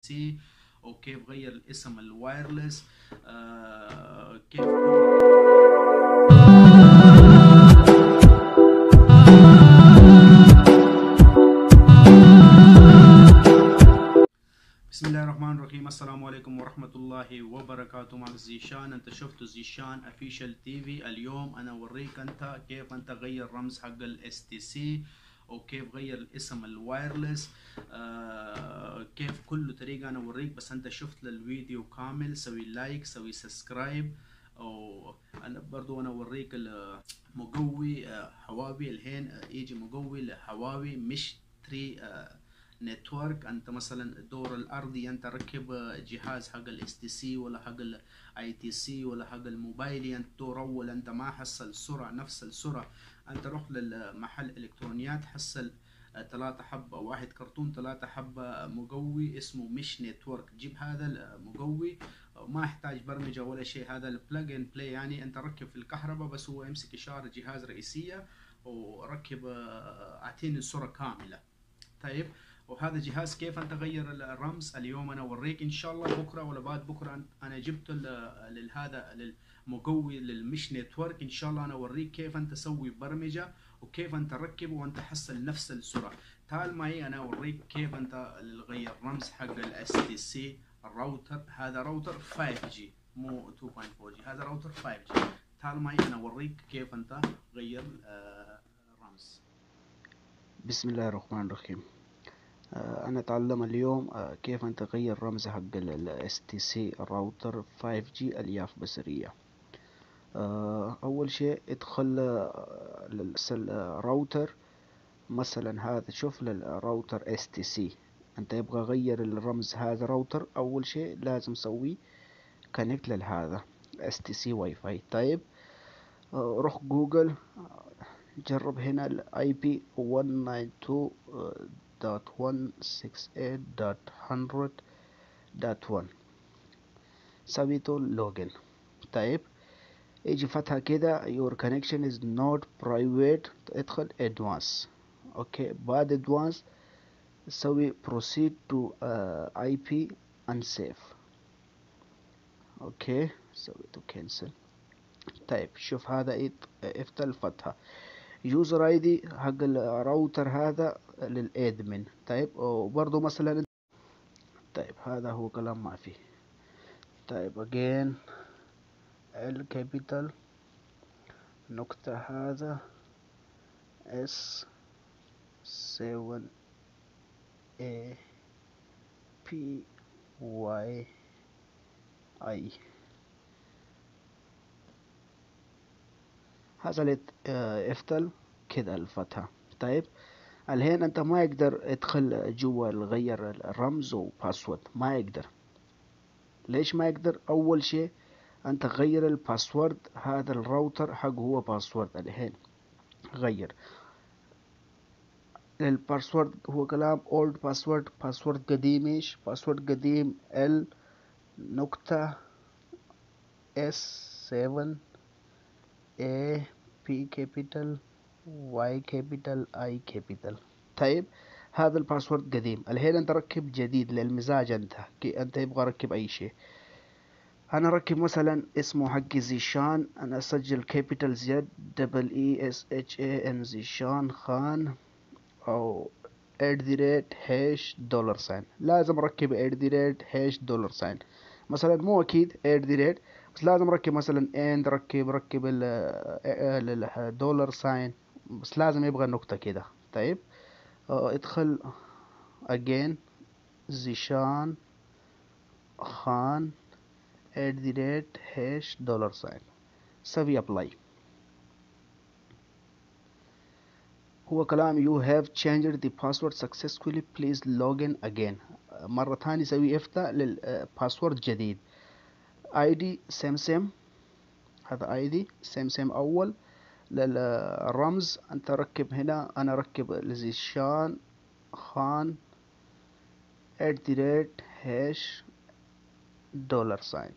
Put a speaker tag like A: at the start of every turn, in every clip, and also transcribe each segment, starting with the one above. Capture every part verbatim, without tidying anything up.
A: سي، وكيف غير الاسم الوايرلس، آه كيف بسم الله الرحمن الرحيم. السلام عليكم ورحمة الله وبركاته. مع زيشان. انت شفتوا زيشان افيشال تي في. اليوم انا اوريك انت كيف انت غير رمز حق الاس تي سي، وكيف غير الاسم الوايرلس، آه كيف كل طريقة انا اوريك. بس انت شفت الفيديو كامل، سوي لايك سوي سبسكرايب. وانا برضو انا اوريك المقوي آه هواوي. الحين آه يجي مقوي لهواوي مش تري آه نتورك. انت مثلا الدور الارضي انت ركب جهاز حق الاس تي سي ولا حق الاي تي سي ولا حق الموبايلي، انت دور اول انت ما حصل سرعه نفس السرعه. انت روح للمحل الكترونيات حصل ثلاثة حبة، واحد كرتون ثلاثة حبة مقوي اسمه مش نتورك. جيب هذا المقوي، ما يحتاج برمجة ولا شيء، هذا البلاج اند بلاي. يعني انت ركب في الكهرباء بس هو يمسك اشارة جهاز رئيسية وركب اعطيني الصورة كاملة. طيب، وهذا جهاز كيف انت تغير الرمز. اليوم انا اوريك ان شاء الله. بكره ولا بعد بكره انا جبت لهذا للمقوي للمش نتورك. ان شاء الله انا اوريك كيف انت تسوي برمجه وكيف انت تركب وانت تحصل نفس السرعه. تعال معي انا اوريك كيف انت تغير رمز حق الاس تي سي الراوتر. هذا راوتر فايف جي مو تو بوينت فور جي، هذا راوتر فايف جي. تعال معي انا اوريك كيف انت تغير الرمز.
B: بسم الله الرحمن الرحيم. آه، أنا أتعلم اليوم آه، كيف أن تغير رمز حق ال إس تي سي الراوتر فايف جي ألياف بصرية. آه، أول شيء ادخل آه، للراوتر. مثلا هذا شوف للراوتر إس تي سي، أنت يبغى غير الرمز هذا راوتر. أول شيء لازم سوي كونكت لهذا إس تي سي واي فاي. طيب، آه، روح جوجل، جرب هنا ال آي بي مية وتسعة وتسعين دوت مية وستة وستين دوت مية دوت واحد، سويته لوجن. طيب، يجي فتحة كده your connection is not private، ادخل advanced. اوكي، بعد advanced سوي proceed to uh, آي بي unsafe. اوكي، سويته cancel. طيب، شوف هذا افتح الفتحة يوزر اي دي حق الراوتر هذا للادمن. طيب، وبرضه مثلا طيب هذا هو كلام ما فيه. طيب again الكابيتال نقطة هذا اس سبعة اي بي واي اي. هذا اللي افتل كده الفتحة. طيب، الحين انت ما يقدر يدخل جوا الغير الرمز وباسورد، ما يقدر. ليش ما يقدر؟ اول شيء انت غير الباسورد، هذا الراوتر حق هو باسورد. الحين غير الباسورد، هو كلام اولد باسورد، باسورد قديم. ايش باسورد قديم؟ ال نقطة اس سبعة اي بي كابيتال واي كابيتال اي كابيتال. طيب، هذا الباسورد قديم. الحين انت ركب جديد للمزاج. انت كي انت يبغى ركب اي شيء. انا ركب مثلا اسمه حقي زيشان، انا اسجل كابيتال زد دبل اي اس اتش اي ان زيشان خان، او ات ذا ريت هاش دولار ساين. لازم اركب ات ذا ريت هاش دولار ساين. مثلا مو اكيد ات ذا ريت، بس لازم اركب مثلا اند، ركب ركب الدولار ساين، بس لازم يبغى نقطة كده. طيب، اه ادخل again زيشان خان at the rate hash dollar sign، سوي ابلاي. هو كلام you have changed the password successfully please login again. مرة ثانية سوي افتح للباسورد جديد. اي دي سم سم، هذا اي دي سم سم اول. للرمز انت ركب هنا، انا ركب لزيشان خان at the rate hash dollar sign.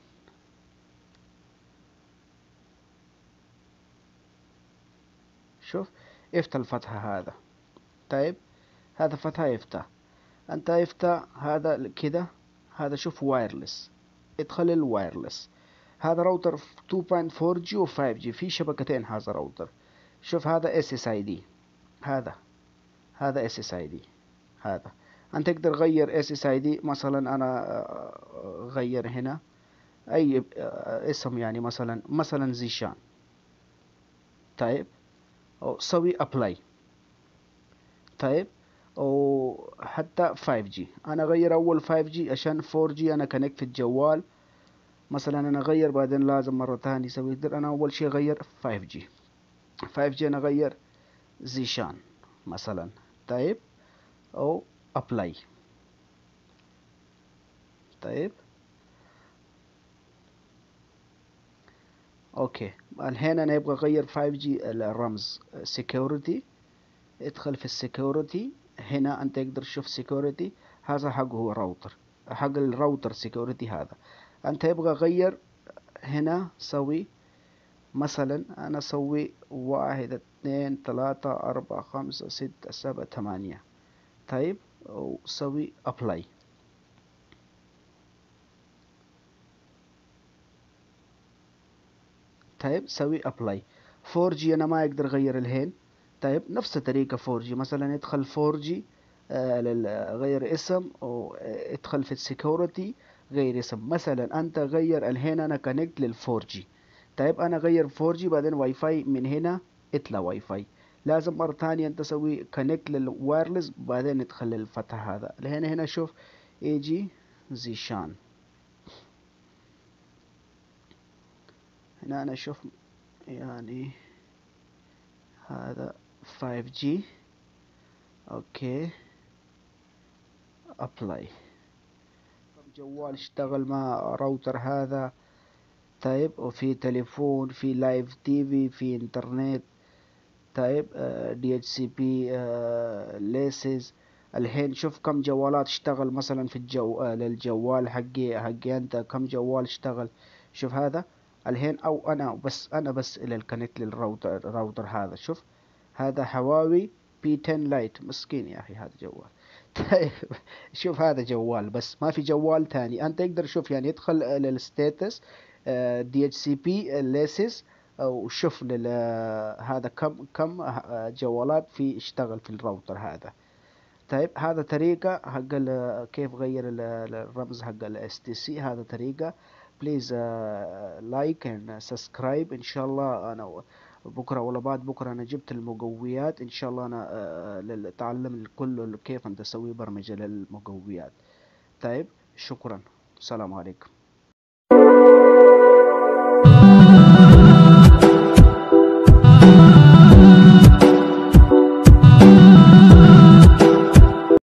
B: شوف افتح الفتحة هذا. طيب، هذا فتحة يفتح، انت يفتح هذا كده. هذا شوف وايرلس، ادخل الوايرلس. هذا راوتر تو بوينت فور جي و فايف جي، في شبكتين هذا راوتر. شوف هذا اس اس اي دي، هذا هذا اس اس اي دي. هذا انت تقدر غير اس اس اي دي، مثلا انا آه، غير هنا اي آه، اسم، يعني مثلا مثلا زيشان. طيب، او سوي ابلاي. طيب، وحتى فايف جي انا غير اول فايف جي عشان فور جي انا كونكت في الجوال. مثلا انا غير بعدين لازم مرة تاني اسوي كده. انا اول شيء غير فايف جي، فايف جي انا غير زيشان مثلا. طيب، او ابلاي. طيب، اوكي. الحين انا ابغى اغير فايف جي الرمز سيكوريتي. ادخل في السيكوريتي. هنا انت تقدر تشوف سيكوريتي، هذا حق هو راوتر، حق الراوتر سيكوريتي. هذا انت يبغى غير هنا، سوي مثلا انا اسوي واحد اثنين ثلاثة اربعة خمسة ستة سبعة ثمانية. طيب، وسوي ابلاي. طيب، سوي ابلاي. فور جي انا ما اقدر اغير الحين. طيب، نفس الطريقة فور جي، مثلا ادخل فور جي، آه غير اسم، او آه، ادخل في السكيورتي غير اسم. مثلا انت غير الحين انا كونكت لل فور جي. طيب، انا غير فور جي بعدين واي فاي من هنا، اطلع واي فاي. لازم مرة ثانية انت تسوي كونكت للوايرلس بعدين ادخل للفتح. هذا الحين هنا شوف اي جي زيشان. هنا انا شوف يعني هذا فايف جي. اوكي، ابلاي. جوال اشتغل مع راوتر هذا. طيب، وفي تليفون، في لايف تي في، في انترنت. طيب، دي اتش سي بي ليسز. الحين شوف كم جوالات اشتغل مثلا في الجو آه للجوال حقي حقي انت، كم جوال اشتغل. شوف هذا الحين، او انا بس انا بس الى الكونكت للراوتر الراوتر هذا. شوف هذا حواوي بي عشرة لايت، مسكين يا اخي هذا جوال. طيب، شوف هذا جوال بس ما في جوال تاني. انت تقدر شوف يعني ادخل للستاتس دي اتش سي بي ليسز، وشوف لل هذا كم كم جوالات في اشتغل في الراوتر هذا. طيب، هذا طريقة حق ال- كيف غير ال- الرمز حق الاس تي سي. هذا طريقة. بليز لايك اند سبسكرايب. ان شاء الله انا بكرة ولا بعد بكرة انا جبت المقويات ان شاء الله. انا آه، للتعلم الكل كيف انت تسوي برمجة للمقويات. طيب، شكرا. السلام عليكم.